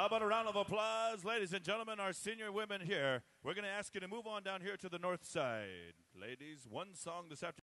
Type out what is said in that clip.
about a round of applause? Ladies and gentlemen, our senior women here. We're going to ask you to move on down here to the north side. Ladies, one song this afternoon.